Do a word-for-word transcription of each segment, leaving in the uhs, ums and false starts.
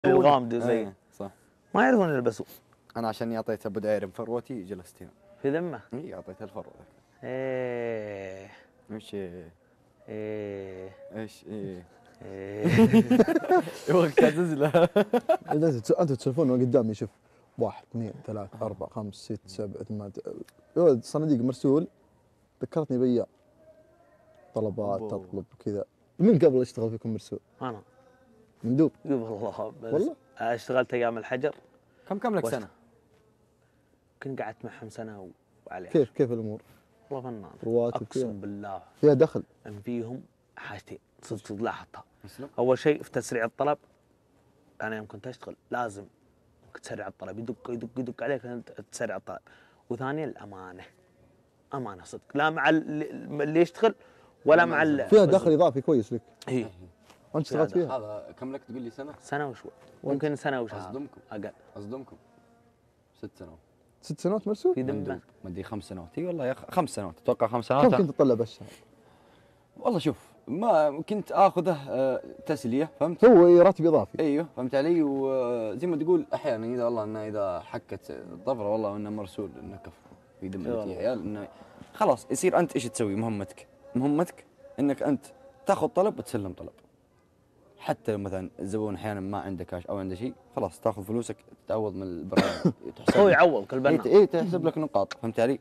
الغامدة زي ايه صح. ما يعرفون يلبسوا. انا عشان اعطيت ابو داير فروتي جلست هنا في ذمه؟ اي اعطيته الفروه. ايه ايش ايه ايه ايش ايه ايه وقتها تزله. انتوا تسولفون قدامي. شوف واحد اثنين ثلاث اربع خمس ست سبع ثمان يا ولد صناديق مرسول. ذكرتني بايام طلبات تطلب كذا. من قبل اشتغل فيكم مرسول؟ انا مندوب. اي والله. بس والله اشتغلت ايام الحجر. كم كم لك واشت- سنه؟ كنت قعدت معهم سنه وعليها. كيف كيف الامور؟ والله فنان. رواتب اقسم كذا بالله فيها دخل. ان فيهم حاجتين صدق صدق لاحظتها. مسلم. اول شيء في تسريع الطلب. انا يوم كنت اشتغل لازم تسرع الطلب، يدق يدق يدق عليك انت تسرع الطلب. وثانيا الامانه. امانه صدق، لا مع اللي اللي يشتغل ولا مع ال- فيها دخل اضافي كويس لك. هي وانت اشتغلت فيها؟ هذا كم لك تقول لي سنه؟ سنه وشوي، ممكن سنه وشهر اصدمكم اقل. اصدمكم ست سنوات ست سنوات مرسول؟ في مندوب. ذمه ما ادري خمس سنوات. اي والله يا أخ... خمس سنوات اتوقع خمس كم سنوات. كنت تطلع بالشهر؟ والله شوف ما كنت اخذه آه، تسليه فهمت؟ هو راتب اضافي. ايوه فهمت علي. وزي ما تقول احيانا اذا والله انه اذا حكت الطفره والله انه مرسول انه كفو في ذمتي يا عيال انه خلاص يصير انت ايش تسوي؟ مهمتك مهمتك انك انت تاخذ طلب وتسلم طلب. حتى لو مثلا الزبون احيانا ما عنده كاش او عنده شيء خلاص تاخذ فلوسك تعوض من البرنامج. هو يعوض كل اي بنا. إيه تحسب لك نقاط فهمت علي؟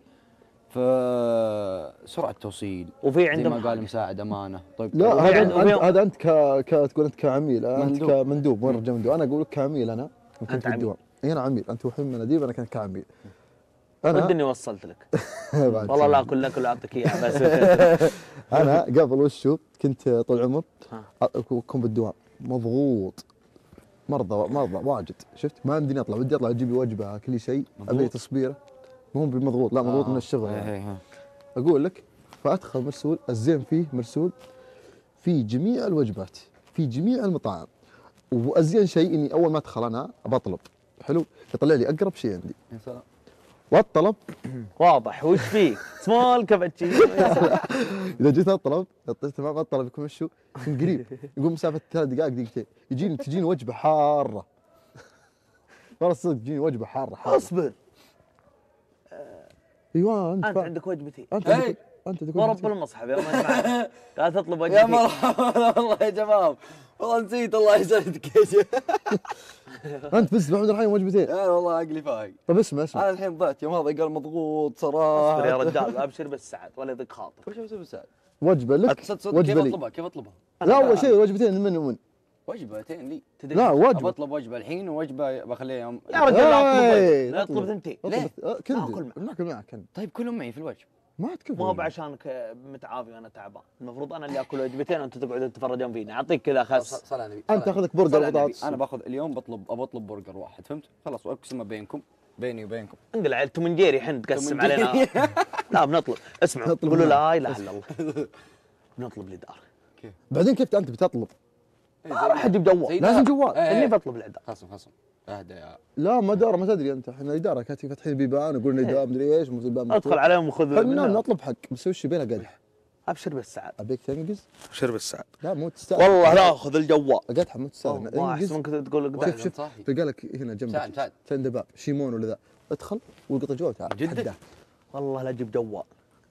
فسرعه توصيل وفي زي عندهم ما قال حاجة. مساعد امانه. طيب لا وفي هذا عند- انت وفي- هذا انت ك... ك تقول انت كعميل. انت مندوب. كمندوب وين رجع مندوب؟ انا اقول لك كعميل. انا كنت أنت في عميل. الدوام. اي انا عميل. انت وحين مناديب انا كنت كعميل. انا ودني وصلت لك. بعد والله لا اكل لك ولا اعطيك اياها بس. انا قبل وشو كنت طول العمر ها. اكون بالدوام مضغوط. مرضى مرضى واجد. شفت ما يمديني اطلع. بدي اطلع اجيب لي وجبه كل شيء ابي تصبيره. مو بمضغوط لا مضغوط من الشغل إيه يعني. إيه إيه. اقول لك فادخل مرسول. الزين فيه مرسول في جميع الوجبات في جميع المطاعم. وازين شيء اني اول ما ادخل انا بطلب حلو يطلع لي اقرب شيء عندي يا سلام. والطلب. واضح وش فيك؟ سمول كابتشينو. اذا جيت اطلب اعطيته ما الطلب يكون وشو يكون قريب. يقول مسافه ثلاث دقائق دقيقتين يجيني تجيني وجبه حاره. والله صدق تجيني وجبه حاره حاره. اصبر. ايوه انت انت فا- عندك وجبتين. انت إيه. عندك انت تقول ورب المصحف يوم أجمع. قال تطلب يا وجبتين. مرحبا والله يا شباب والله نسيت الله يسعدك يا شيخ. انت بس محمد الحين وجبتين. انا والله عقلي فايق. طيب اسمع اسمع انا الحين ضعت يوم هذا قال مضغوط صراحه. اصبر يا رجال ابشر بالسعد ولا يضيق خاطر. وش اسوي سعد؟ وجبه لك صدق صدق كيف وجبه لي. اطلبها؟ كيف اطلبها؟ لا اول شيء وجبتين من ومن. وجبتين لي. تدري لا ابى وجبه. اطلب وجبه الحين ووجبه بخليها يوم. يا رجال لا إيه، اطلب لا اطلب ثنتين. ليه؟ اطلب- آه، كنت ناكل معك. ناكل معك كنت. طيب كلهم معي في الوجبه. ما تكفي. مو بعشانك متعافي وانا تعبان، المفروض انا اللي اكل وجبتين وانتم تقعدون تتفرجون فيني، اعطيك كذا خس. صل على النبي. انت تاخذ لك برجر وبطاطس. انا باخذ اليوم بطلب ابى اطلب برجر واحد فهمت؟ خلاص واقسمه بينكم بيني وبينكم. انقلع توم اند جيري حين تقسم توم علينا. اند لا بنطلب اسمعوا نطلب قولوا معك. لا اله الا الله. بنطلب الاداره. بعدين كيف انت بتطلب؟ ما راح اجيب جوال. لازم جوال. اني بطلب الاداره. خصم خصم اهدى يا لا ما دار ما تدري انت. احنا اداره كانت فاتحين بيبان يقولون اداره مدري ايش بيبان ادخل عليهم وخذ احنا منها. نطلب حق بس وش بينا قدح. ابشر بالسعد. ابيك تنقز. ابشر بالسعد. لا مو تستاهل. والله لا خذ الجوال. قدح مو تستاهل. والله احسن من كنت تقول لك شوف شوف صاحي. تلقى لك هنا ساعد جنبك ساعد. عند باب شيمون ولا ذا ادخل والقط الجوال تعال جدك؟ حده. والله لا اجيب جوال.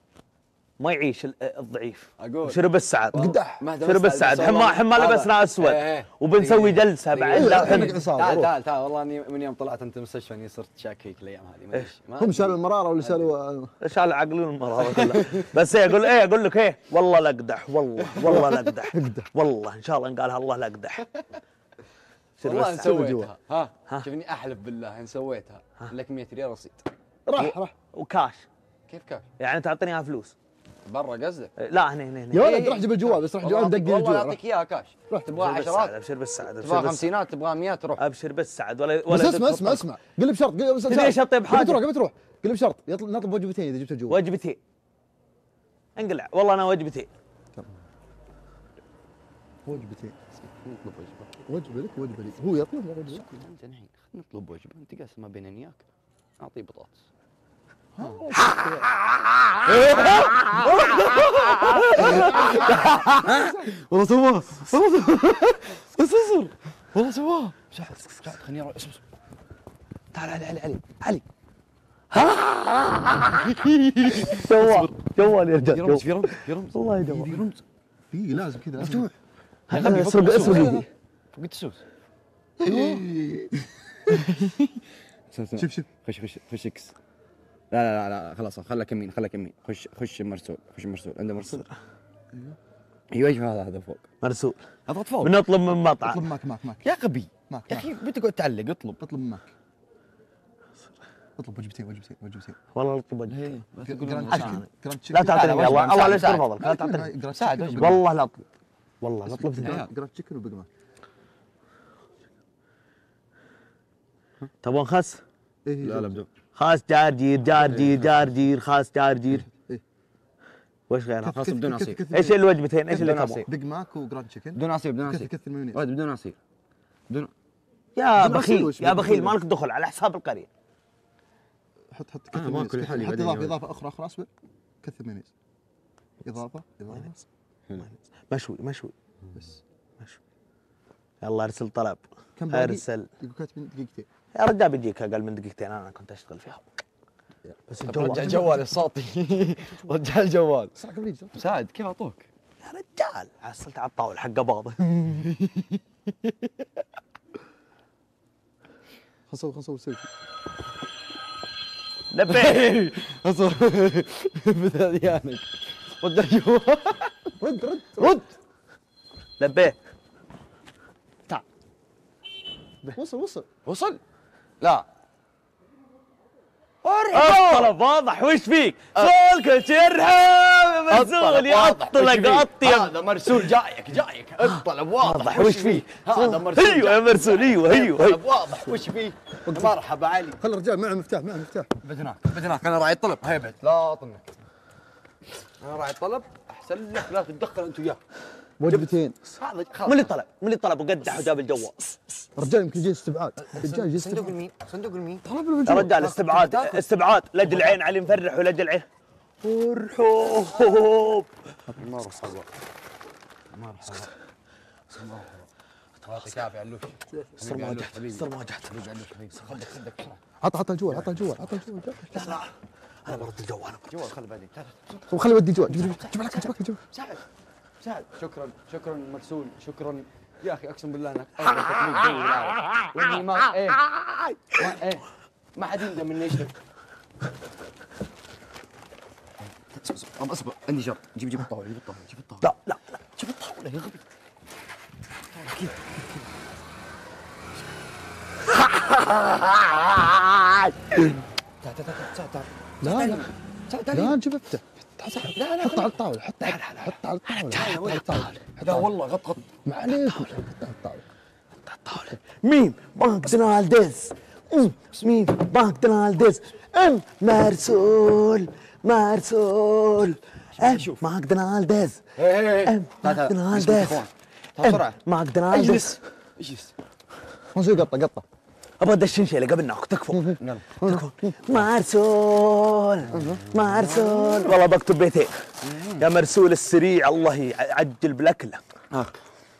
ما يعيش ال- الضعيف. اقول شرب السعد. قدح. شرب السعد حما حما لبسنا اسود إيه إيه. وبنسوي جلسه بعد. إيه، لا خليك حن- عصابة، تعال روح. تعال تعال والله اني من يوم طلعت انت المستشفى اني صرت شاك فيك الايام هذه ما ادري إيش. ما هم أدري. شالوا المراره ولا شالوا شال عقلون المرة كلها. بس ايه اقول ايه اقول لك ايه والله لا اقدح والله والله لا اقدح والله ان شاء الله ان قالها الله لا اقدح. والله ان بس سويتها. ها ها؟ شوفني احلف بالله ان سويتها لك مئة ريال رصيد. راح راح وكاش كيف كاف؟ يعني تعطيني اياها فلوس. برا قصدك؟ لا هنا هنا هنا. يا ولد إيه. راح جيب الجوال بس راح والله جوال أعطيك- دق والله الجوال. يعطيك اياها كاش. تبغى ابشر بالسعد عشرات ابشر بالسعد ابشر تبغى بالسعد خمسينات تبغى مئات روح. ابشر بالسعد ولا بس ولا اسمع اسمع اسمع قل لي بشرط قل لي تدري ايش اطيب قبل حاجة؟ تروح قبل تروح قل لي بشرط يطل- نطلب وجبتين اذا جبت الجوال. وجبتين. انقلع والله انا وجبتين. وجبتين نطلب وجبه. وجبه لك وجبه لي. هو يطلب ولا وجبه؟ انت الحين خلينا نطلب وجبه انت قاسم ما بيننا وياك. اعطيه بطاطس. والله سواس بس اصبر والله سواه. ساعد ساعد خليني اروح. اسمع تعال علي علي علي علي. جوال جوال يا رجال. في رمز في رمز في رمز والله في جوال. رمز في لازم كذا مفتوح. هذا اسرق اسرق ايدي. فقدت السوس. شوف شوف خش خش خش اكس. لا لا لا خلاص خلك يمين خلك يمين. خش خش مرسول خش مرسول عنده مرسول. ايوه ايوه هذا هذا فوق. مرسول. اضغط فوق. بنطلب من مطعم. اطلب معك معك معك يا غبي معك يا اخي بتقعد تعلق اطلب. اطلب معك اطلب وجبتين وجبتين وجبتين والله اطلب وجبة. ايه جراند تشيكن جراند لا تعطيني لا، الله وجبة، الله لا ساعد، يستر فضلك لا تعطيني. جراند ساعد، تشيكن وجبة. والله لا اطلب. والله لا اطلب. جراند تشيكن وبيج ماك. تبون خس؟ إيه لا لا بدون. خاص جارجير جارجير جارجير خاص جارجير. إيه. وش غيرها؟ خلاص بدون عصير. ايش الوجبتين؟ ايش اللي بدون تبون؟ عصير. بيج ماك وجراند تشيكن بدون عصير بدون كثر عصير. كثر مايونيز. واد بدون عصير. بدون يا بدون عصير بخيل وش يا بدون بخيل عصير؟ مالك دخل على حساب القرية. حط حط أنا كثر ما مايونيز أكل لحالي حط بعدين اضافه يا اضافه اخرى اخرى اصبر كثر مايونيز اضافه اضافه مشوي مشوي بس. مشوي. يلا ارسل طلب. كم باقي؟ ارسل. يقول كاتبين دقيقتين. يا رجال بيجيك اقل من دقيقتين انا كنت اشتغل فيها. بس رجع الجوال جوال الصوتي. رجع الجوال. اسرع قبل يجي. ساعد كيف اعطوك؟ يا رجال حصلت على الطاولة حق باض. خلصوا خلصوا سيلفي. لبيه. اصبر. بثديانك. رد الجوال. رد رد رد. لبيه. وصل وصل. وصل؟ لا. الطلب واضح وش فيك؟ سولك شرحه مرسول يعطلك اطيب. هذا مرسول جايك جايك. الطلب واضح وش فيه؟ هذا مرسول. ايوه يا مرسول ايوه ايوه الطلب واضح وش فيه؟ مرحبا علي. خلي الرجال معه مفتاح معه مفتاح. بدناك بدناك انا راعي الطلب هيبت لا طنك. انا راعي الطلب احسن لك لا تتدخل انت وياه. وجبتين. هذا من خلاص. اللي طلب؟ من اللي طلب وقدح وجاب الجوال؟ الرجال يمكن يجي استبعاد. الرجال يجي صندوق استبعاد. المين؟ صندوق المين؟ يا رجال استبعاد استبعاد لج العين علي مفرح ولج العين. ارحب. مرحبا مرحبا مرحبا. يعطيك العافيه علوش. استر ما وجعت استر ما وجعت. حبيبي علوش حبيبي خدك خدك بسرعه. عط عط الجوال عط الجوال عط الجوال. لا لا انا برد الجوال. جوال خلي بعدين. وخلي ودي الجوال. جيب جيب لك جيب لك الجوال. ساعد ساعد. شكرا شكرا مرسول شكرا يا اخي اقسم بالله انك افضل تطبيق جو العالم. واني ما ايه ما ايه ما حد يندم اني اشترك. اصبر اصبر عندي شرط. جيب جيب الطاوله جيب الطاوله جيب الطاوله. لا لا لا جيب الطاوله يا غبي. كذا تعال تعال تعال تعال. لا لا تعال تعال. لا جيب افتح. لا لا حط على الطاولة حط على حط على الطاولة حط على الطاولة. لا والله غط غط. ما عليك حط على الطاولة. الطاولة. مين؟ ماكدونالدز. أم، مين؟ ماكدونالدز. ام مرسول مرسول. ام ماكدونالدز. ام ماكدونالدز. بسرعه. ماكدونالدز. اجلس اجلس. خلصوا قطة قطة. ابغى ادشن شيله قبل ناكل تكفى. يلا. مرسول مرسول والله بكتب بيتين. يا مرسول السريع الله يعجل بالاكله. هاك.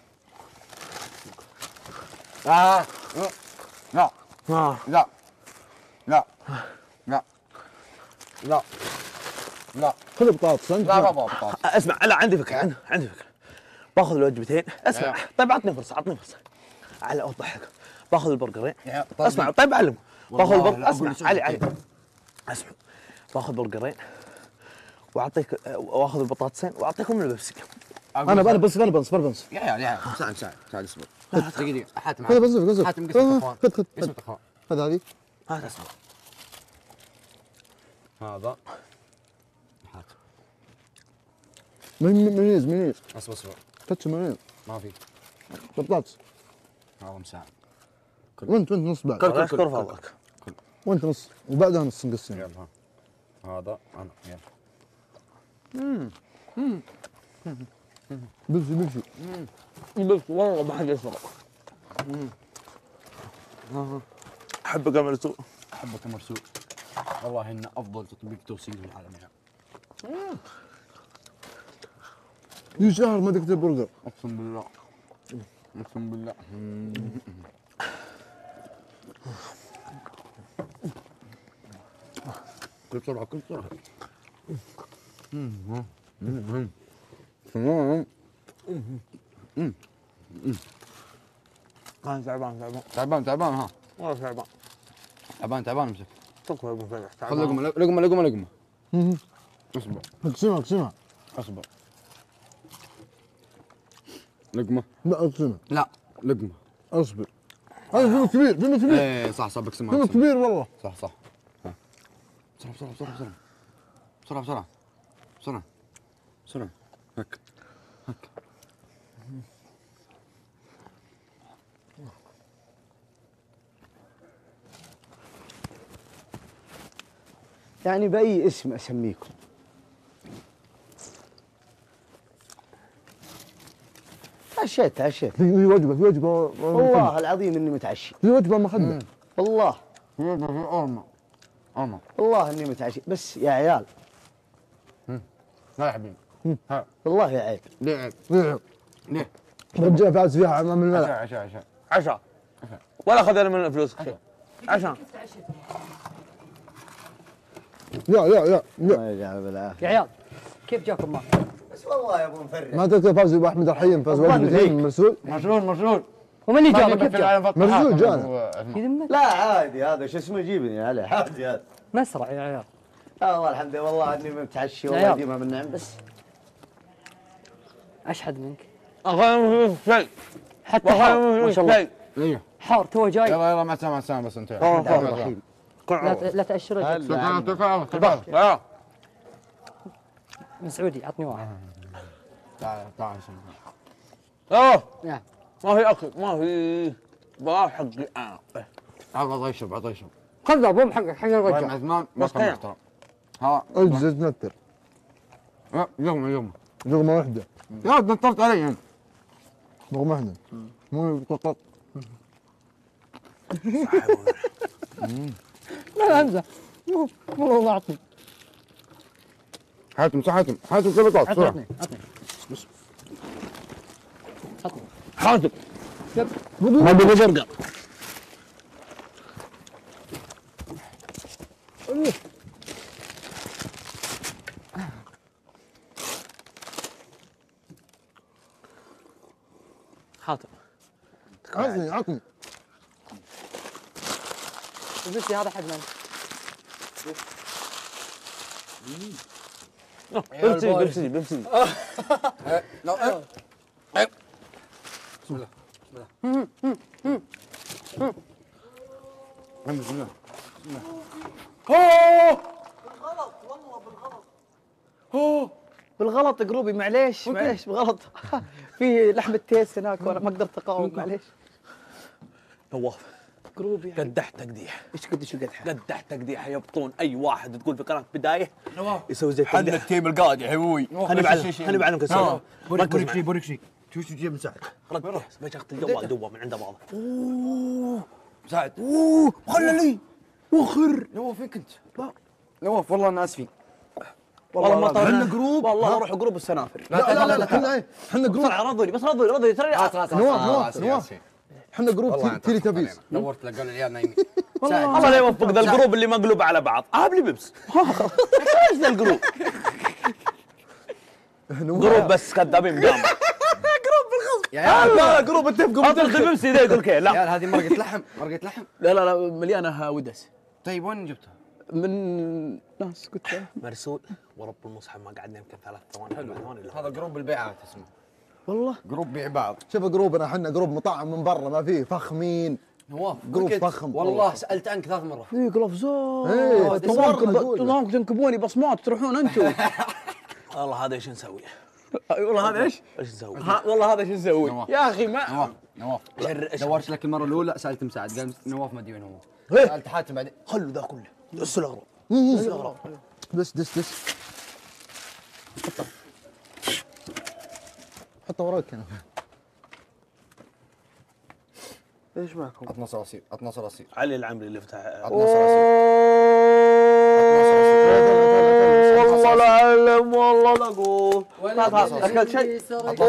آه. لا آه. لا لا لا لا لا خذ بطاطس انت. لا ما بطاطس. اسمع لا عندي فكره عندي, عندي فكره. باخذ الوجبتين اسمع طيب عطني فرصه عطني فرصه على اوضح لك. باخذ البرجرين يا طيب. اسمع طيب علم باخذ والله البرجر لا اسمع أقول علي لك علي اسمع باخذ برجرين واعطيك واخذ البطاطسين واعطيكم البيبسي. انا انا بنص انا بنص انا بنص. يا عيال يا عيال ساعد ساعد ساعد اصبر. خذ دقيقة حاتم خذ بنص بنص. حاتم قسمة اخوان. خذ خذ قسمة اخوان. خذ هذه. هذا اسمع هذا حاتم. من ميونيز ميونيز. اصبر اصبر كاتشب ميونيز. ما في. بطاطس. هذا مساعد. وانت وانت نص بعد. كل كل كل فضلك. وانت نص وبعدها نص نقسم. يلا ها هذا انا يلا. بيبسي بيبسي. بس والله ما حد يسمع. احبك يا مرسول. احبك يا مرسول. والله انه افضل تطبيق توصيل في العالم يا عم. لي شهر ما دقت البرجر. اقسم بالله. اقسم بالله. كل بسرعة كل بسرعة. انا تعبان تعبان تعبان تعبان ها. والله تعبان. تعبان تعبان امسك. تكفى يا ابو فلح خذ لقمة لقمة لقمة لقمة. اصبر اقسمها اقسمها. اصبر. لقمة. لا اقسمها. لا لقمة. اصبر. هذا فيلم كبير فيلم كبير ايه صح صح بقسمها. فيلم بقسمها. كبير والله. صح صح. ها. بسرعة بسرعة بسرعة بسرعة. بسرعة بسرعة. بسرعة. بسرعة. هك. هك. يعني بأي اسم أسميكم؟ تعشيت تعشيت في في وجبه في وجبه والله العظيم إني متعشي في وجبه مخده. والله في أرمى. أرمى. والله إني متعشي بس يا عيال لا يا حبيبي. ها. والله يا عيب ليه عيب؟ ليه؟ ليه؟ رجع فاز فيها امام الملأ. عشاء عشاء عشاء. عشاء ولا اخذنا من الفلوس شيء. عشاء يا يا يا يا الله يجعل بالعافية يا عيال كيف جاكم مال؟ بس والله يا أبو مفرح ما تذكر فاز ابو احمد الحين فاز الله وجبتين يهديك. من مرسول. مسؤول مسؤول. ومن اللي جابه كيف جاب؟ مرزوق جانا. يذمك؟ لا عادي هذا شو اسمه جيبني عليه عادي هذا مسرع يا عيال. آه والله الحمد لله والله إني متعشي يا والله عيال. يديمها من نعم بس اشحد منك اخذنا شيء حتى حار ما شاء الله ايوه. حار تو جاي. يلا يلا مع السلامة مع السلامة بس انت. لا ت- لا تأشر رجلك. تفاعل تفاعل تفاعل. من سعودي عطني واحد. تعال تعال اوه نعم ما في اكل ما في بقى حقي انا تعال عطى يشرب عطى يشرب. خذ بوم حقك حق وين الرجال. عثمان ما بس كان خير. محترم. ها اجلس تنتر يوم يوم. لقمه واحده يا نطرت علي انت. لقمه واحده مو قطط. لا امزح والله ما اعطني. حاتم صح حاتم حاتم سلطات عطني بسرعة. عطني عطني عطني. حاتم يب. ما ابغى برجر حاتم عطني عطني. بس هذا حق من؟ بيبسي بيبسي بيبسي لا بسم الله بسم الله. بسم الله. بالغلط قروبي معليش معليش بالغلط في لحمة تيس هناك وأنا ما قدرت أقاوم معليش نواف قروبي يعني. قدح تقديح ايش قديش القدحة؟ قدح تقديح يبطون اي واحد تقول في قناه بدايه نواف يسوي زي حد التقديح التيم القاعد يا حبوي. خليني بعلم خليني بعلمك السالفه بوريك ركز بوريك معي. شيء بوريك شيء. شو شو تجيب مساعد. ركز بشغل الجوال دوه من عند بعض مساعد. اوه خلني وخر. نواف فين كنت؟ نواف والله انا اسفين. والله ما طلعنا عندنا جروب والله اروح جروب السنافر لا لا لا لا احنا ايه احنا جروب بسرعه رضوني بس رضوني رضوني ترى خلاص خلاص نواف نواف نواف احنا جروب تيلي تبيس. دورت لقوا العيال نايمين. الله لا يوفق ذا الجروب اللي مقلوب على بعض هاب لي بيبس ايش ذا الجروب جروب بس كذابين قام يا عيال لا جروب اتفقوا اطلق بيبسي ذا يقول كذا يا لا عيال هذه مرقة لحم مرقة لحم. لا لا لا مليانة ودس طيب وين جبتها؟ من ناس قلت مرسول ورب المصحف ما قعدنا يمكن ثلاث ثواني اربع ثواني لا. هذا جروب البيعات اسمه. والله جروب بيع بعض. شوف جروبنا احنا جروب مطعم من برا ما فيه فخمين. نواف جروب كنت- فخم. والله سالت عنك ثلاث مرات. في قلفزات ايه تصورنا نقول. تظنكم تنكبوني بصمات تروحون انتم والله هذا ايش نسوي؟ والله هذا ايش؟ ايش نسوي؟ ها- والله هذا ايش نسوي؟ نواف. يا اخي ما نواف نواف شر- إيش- دورت لك المره الاولى سالت مساعد قال نواف ما ادري وين هو. إيه. سالت حاتم بعدين. خلوا ذا كله دس الاغرب دس دس دس حطه وراك هنا. ايش معكم؟ عطنا صراصير عطنا صراصير علي العمري اللي فتح عطنا صراصير. والله والله لا اعلم والله لا اقول. اكلت شيء؟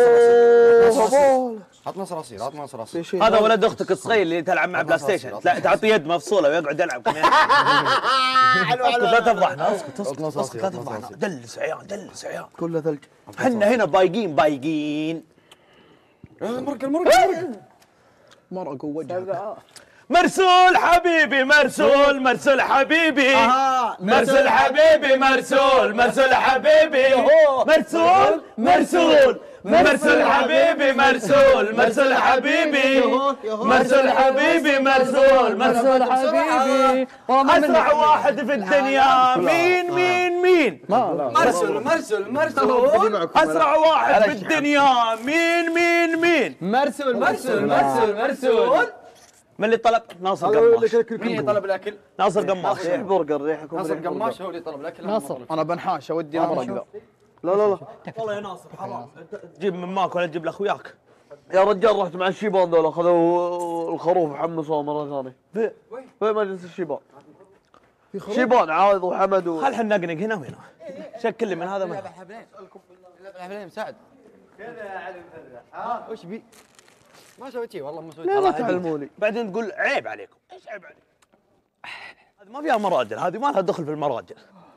عطنا صراصير عطنا صراصير. هذا ولد اختك الصغير اللي تلعب مع بلاي ستيشن، لا تعطيه يد مفصوله ويقعد يلعب. اسكت لا تفضحنا، اسكت اسكت اسكت لا تفضحنا. دلس عيال دلس عيال. كله ثلج. احنا هنا بايقين بايقين. المرق المرق مرق وجهك. مرسول حبيبي مرسول مرسول حبيبي مرسول حبيبي مرسول مرسول حبيبي مرسول مرسول مرسول حبيبي مرسول مرسول حبيبي مرسول حبيبي مرسول مرسول حبيبي. اسرع واحد في الدنيا مين مين مين؟ مرسول مرسول مرسول. اسرع واحد في الدنيا مين مين مين؟ مرسول مرسول مرسول مرسول. من اللي طلب؟ ناصر قماش. مين اللي طلب الاكل؟ ناصر قماش. ريح برجر ريحكم. ناصر قماش هو اللي طلب الاكل. ناصر. انا بنحاش اودي مرق ذا. لا لا لا والله يا ناصر حرام تجيب من ماك ولا تجيب لاخوياك. يا رجال رحت مع الشيبان ذولا خذوا الخروف حمصوه مره ثانيه. في في مجلس الشيبان. شيبان عايض وحمد و... خل حنا نقنق هنا وهنا. شكل لي من هذا من هذا. الحبلين سعد. كذا يا علي ها وش بي؟ ما سويت شيء والله ما سويت. لا لا تعلموني. بعدين تقول عيب عليكم. ايش عيب عليكم؟ هذه ما فيها مراجل، هذه ما لها دخل في المراجل.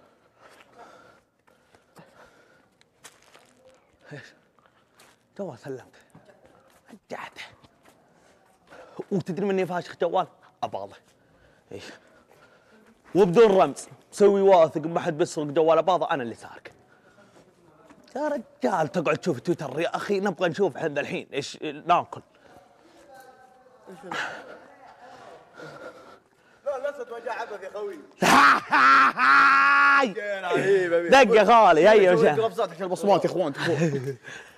ايش؟ تو سلمت. رجعته. وتدري مني فاشخ جوال؟ اباضه. ايش؟ وبدون رمز، مسوي واثق ما حد بيسرق جوال اباضه انا اللي سارق. يا رجال تقعد تشوف تويتر يا اخي نبغى نشوف احنا الحين ايش ناكل. لا الاسد وجع عبث يا خوي. دق يا خالي هيا قلبصات عشان البصمات يا اخوان.